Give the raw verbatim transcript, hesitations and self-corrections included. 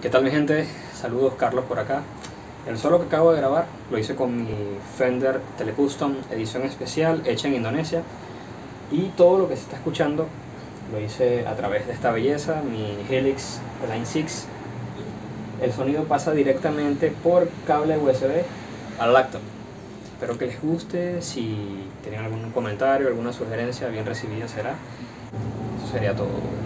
¿Qué tal mi gente? Saludos, Carlos por acá. El solo que acabo de grabar lo hice con mi Fender Telecustom edición especial hecha en Indonesia, y todo lo que se está escuchando lo hice a través de esta belleza, mi Helix Line seis. El sonido pasa directamente por cable U S B al laptop. Espero que les guste. Si tienen algún comentario, alguna sugerencia, bien recibida será. Eso sería todo.